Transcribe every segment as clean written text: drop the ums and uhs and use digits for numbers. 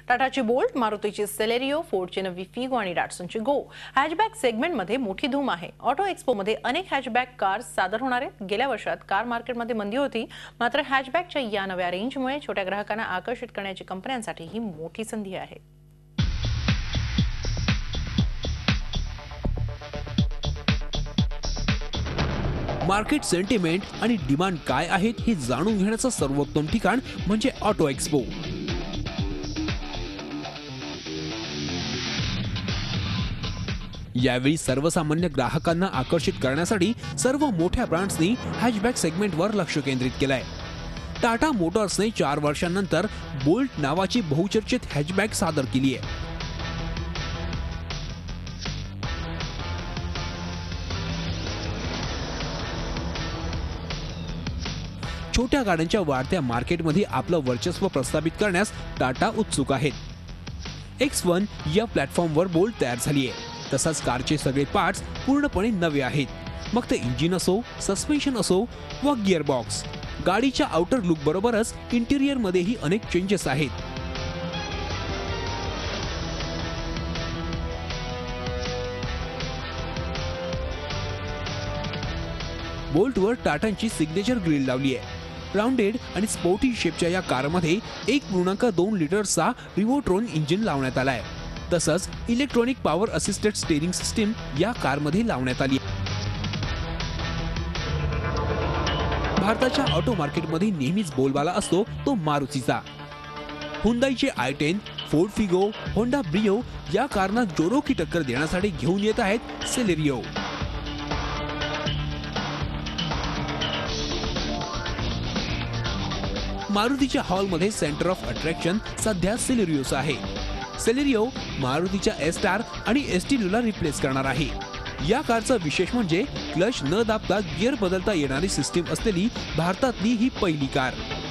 टाटाची बोल्ट, मारुतीची सेलेरियो, फोर्डची नवी फिगो आणि डॅटसनची गो हॅचबॅक सेगमेंटमध्ये मोठी धूम आहे। ऑटो एक्सपोमध्ये अनेक हॅचबॅक कार्स सादर होणार आहेत। गेल्या वर्षात कार मार्केटमध्ये मंदी होती, मात्र हॅचबॅकच्या या नव्या रेंजमुळे छोट्या ग्राहकांना आकर्षित करण्याची कंपन्यांसाठी ही मोठी संधी आहे। मार्केट सेंटिमेंट आणि डिमांड काय आहेत हे जाणून घेण्याचं सर्वोत्तम ठिकाण म्हणजे ऑटो एक्सपो। यावेळी सर्वसामान्य ग्राहकांना आकर्षित करण्यासाठी सर्व मोठ्या ब्रँड्सनी हॅचबॅक सेगमेंटवर लक्ष केंद्रित केलंय। टाटा मोटर्सने 4 वर्षांनंतर बोल्ट नावाची बहुचर्चित हॅचबॅक सादर केली आहे। छोट्या गाड्यांच्या वाढत्या मार्केटमध्ये आपलं वर्चस्व प्रस्थापित करण्यास टाटा उत्सुक आहेत। X1 या प्लॅटफॉर्मवर बोल्ट तयार झाली आहे। तसंच कारचे सगळे पार्ट्स पूर्णपणे नवे आहेत। मग ते इंजिन असो, सस्पेन्शन असो वा गिअर बॉक्स, गाडीच्या आउटर लुक बरोबरच इंटिरियर मध्येही अनेक चेंजेस आहेत। बोल्टवर टाटांची सिग्नेचर ग्रिल लावली आहे। राउंडेड आणि स्पोर्टी शेपच्या या कारमध्ये 1.2 लिटरचा रिव्होट्रॉन इंजिन लावण्यात आलाय। तसंच electronic power assisted steering system या कारमध्ये लावण्यात आली आहे। भारताच्या ऑटो मार्केटमध्ये नेहमीच बोलबाला असतो तो मारुतीचा। हुंडाईचे i10, Ford Figo, Honda Brio या कारना जोरो की टक्कर देण्यासाठी घेऊन येत आहेत सेलेरियो। मारुतीच्या हॉलमध्ये सेंटर ऑफ अट्रॅक्शन सध्या सेलेरियोच आहे। सेलेरियो मारुतीच्या एस्टार आणि एस्टिलोला रिप्लेस करणार आहे। या कारचा विशेष म्हणजे क्लच न दाबता गिअर बदलता येणारी सिस्टीम असलेली भारतातली ही पहिली कार।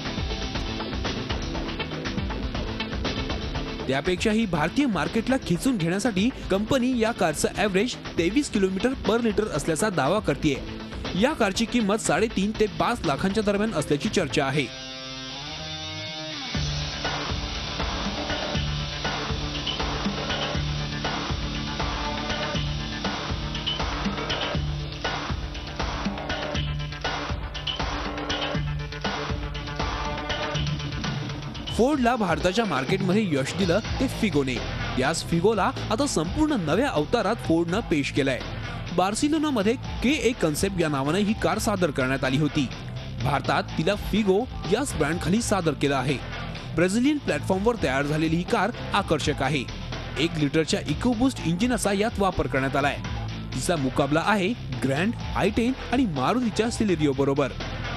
त्यापेक्षाही भारतीय मार्केटला खिचून घेण्यासाठी कंपनी या कारचं ॲव्हरेज 23 किलोमीटर पर लिटर असल्याचा दावा करते। या कारची किंमत 3.5 ते 5 लाखांच्या दरम्यान असल्याची चर्चा आहे। फोर्डला भारताच्या मार्केटमध्ये यश दिलं ते फिगोने। याच फिगोला आता संपूर्ण नव्या अवतारात फोर्डनं पेश केलंय। बार्सिलोनामध्ये के कन्सेप्ट या नावाने ही कार सादर करण्यात आली होती। भारतात तिला फिगो याच ब्रँड खाली सादर केलं आहे। ब्राझिलियन प्लॅटफॉर्मवर तयार झालेली ही कार आकर्षक आहे। 1 लिटरच्या इकोबूस्ट इंजिनाचा यात वापर करण्यात आलाय। तिचा मुकाबला आहे ग्रँड, i10 आणि मारुतीच्या सेलेरियो बरोबर।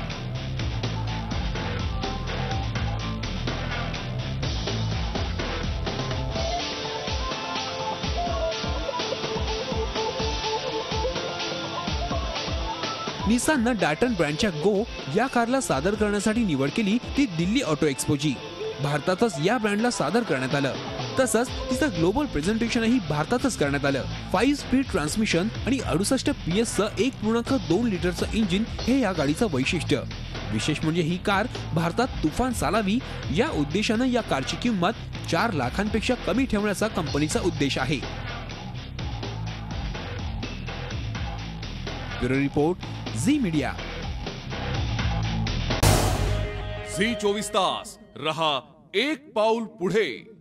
निसाननं डॅटन ब्रँडच्या गो या कारला सादर करण्यासाठी निवड केली ती दिल्ली ऑटो एक्सपोची। भारतातच या ब्रँडला सादर करण्यात आलं। तसंच तिचं ग्लोबल प्रेझेंटेशनही भारतातच करण्यात आलं। 5 स्पीड ट्रान्समिशन आणि 68 PS-चं 1.2 लिटरचं इंजिन हे या गाडीचं वैशिष्ट्य। विशेष म्हणजे ही कार भारतात तुफान चालावी या उद्देशानं या कारची किंमत 4 लाखांपेक्षा कमी ठेवण्याचा कंपनीचा उद्देश आहे। Bureau report, Zee media. Zee 24 तास रहा एक पाऊल पुढे।